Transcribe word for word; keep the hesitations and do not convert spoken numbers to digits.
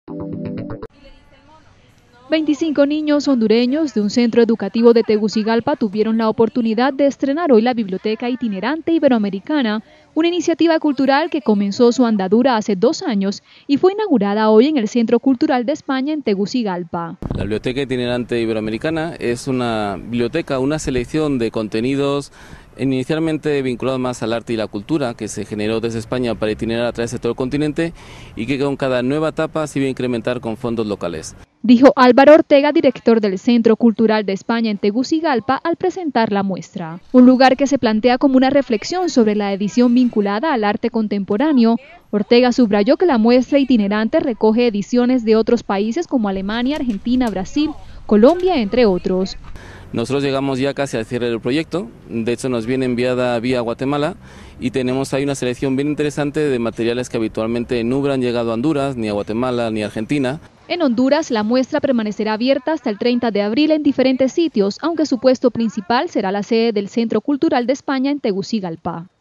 veinticinco niños hondureños de un centro educativo de Tegucigalpa tuvieron la oportunidad de estrenar hoy la Biblioteca Itinerante Iberoamericana, una iniciativa cultural que comenzó su andadura hace dos años y fue inaugurada hoy en el Centro Cultural de España en Tegucigalpa. La Biblioteca Itinerante Iberoamericana es una biblioteca, una selección de contenidos inicialmente vinculados más al arte y la cultura, que se generó desde España para itinerar a través de todo el continente y que con cada nueva etapa se iba a incrementar con fondos locales. Dijo Álvaro Ortega, director del Centro Cultural de España en Tegucigalpa, al presentar la muestra. Un lugar que se plantea como una reflexión sobre la edición vinculada al arte contemporáneo. Ortega subrayó que la muestra itinerante recoge ediciones de otros países como Alemania, Argentina, Brasil, Colombia, entre otros. Nosotros llegamos ya casi al cierre del proyecto, de hecho nos viene enviada vía Guatemala y tenemos ahí una selección bien interesante de materiales que habitualmente no hubieran llegado a Honduras, ni a Guatemala, ni a Argentina. En Honduras, la muestra permanecerá abierta hasta el treinta de abril en diferentes sitios, aunque su puesto principal será la sede del Centro Cultural de España en Tegucigalpa.